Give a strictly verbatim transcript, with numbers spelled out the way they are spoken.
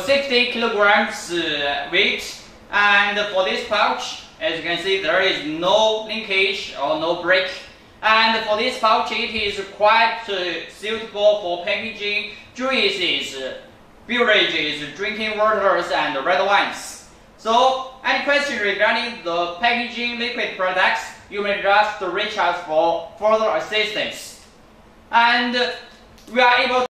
sixty kilograms uh, weight, and for this pouch, as you can see, there is no linkage or no break. And for this pouch, it is quite uh, suitable for packaging juices, beverages, drinking waters, and red wines. So, any question regarding the packaging liquid products, you may just reach us for further assistance. And we are able to